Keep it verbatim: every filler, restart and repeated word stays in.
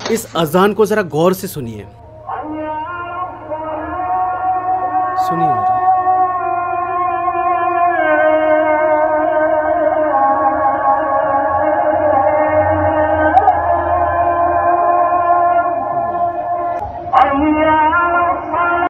इस अजान को जरा गौर से सुनिए, सुनिए जरा।